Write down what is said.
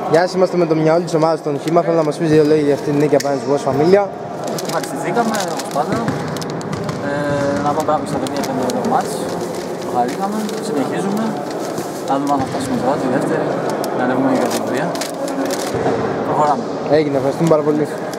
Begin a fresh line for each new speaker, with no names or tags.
Γεια σας, είμαστε με το μυαλό της ομάδας των Χήμα. Θέλω να μας πεις δύο λόγια για αυτή την νίκη απέναντι στη Βος Φαμίλια.
Ευχαριστηθήκαμε όπως πάντα. Να πω μπράβο στα παιδιά για το μάτς. Το χαρήκαμε, συνεχίζουμε. Να δούμε αν θα φτάσουμε τώρα τη δεύτερη, να ανέβουμε για την κατηγορία. Προχωράμε.
Έγινε, ευχαριστούμε πάρα πολύ.